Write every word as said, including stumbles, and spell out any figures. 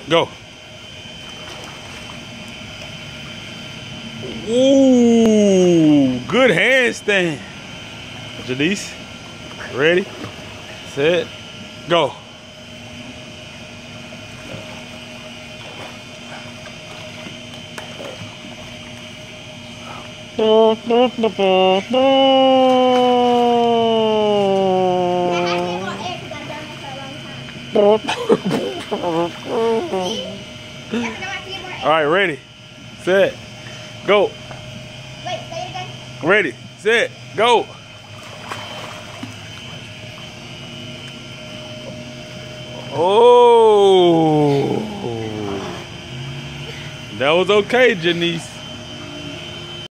Go. Ooh, good handstand. Janice, ready, set, go. All right, ready, set, go. Wait, say it again. Ready, set, go. Oh, that was okay, Janice.